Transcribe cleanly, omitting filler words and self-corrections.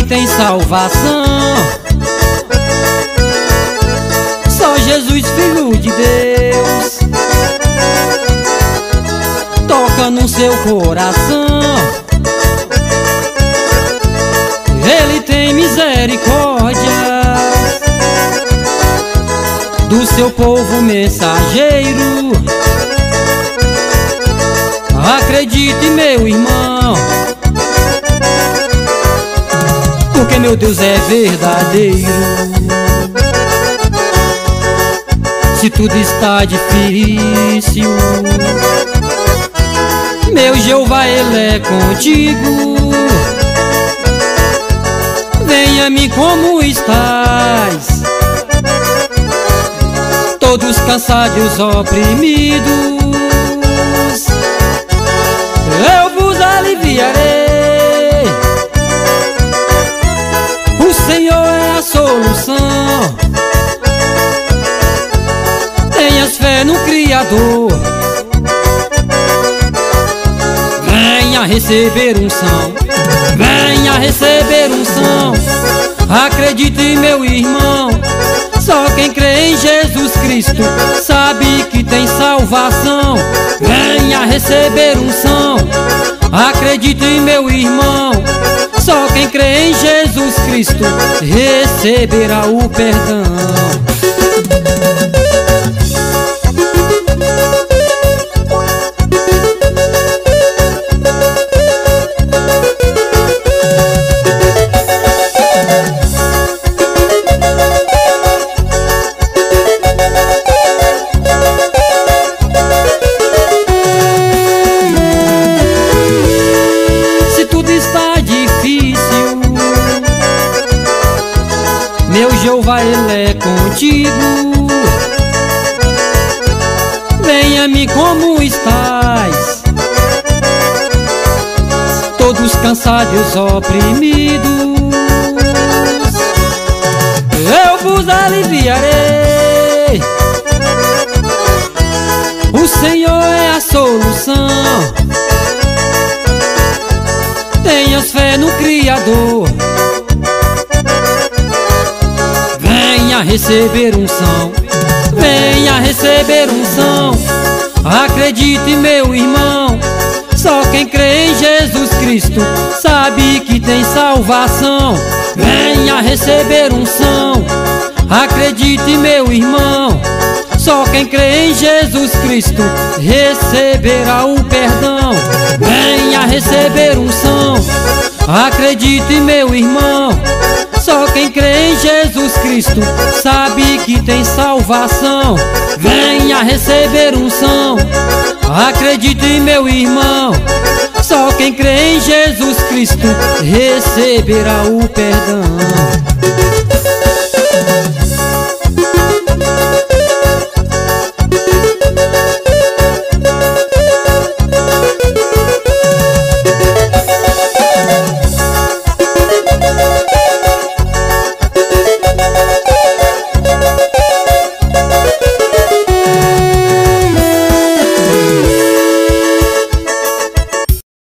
tem salvação. Só Jesus, Filho de Deus, toca no seu coração. Ele tem misericórdia do seu povo mensageiro. Acredite, meu irmão, porque meu Deus é verdadeiro. Se tudo está difícil, meu Jeová, Ele é contigo. Venha-me como estás, todos cansados, oprimidos, eu vos aliviarei. O Senhor é a solução. Tenhas fé no Criador. Venha receber unção, venha receber unção. Acredite, meu irmão, só quem crê em Jesus Cristo sabe que tem salvação. Venha receber unção. Acredite, meu irmão, só quem crê em Jesus Cristo receberá o perdão. Meu Jeová, Ele é contigo. Venha-me como estás, todos cansados, oprimidos, eu vos aliviarei. O Senhor é a solução. Tenhas fé no Criador. Venha receber unção, venha receber unção. Acredite, meu irmão, só quem crê em Jesus Cristo sabe que tem salvação. Venha receber unção. Acredite, meu irmão, só quem crê em Jesus Cristo receberá o perdão. Venha receber unção. Acredite, meu irmão, só quem crê em Jesus Cristo sabe que tem salvação. Venha receber unção. Acredite, meu irmão, só quem crê em Jesus Cristo receberá o perdão.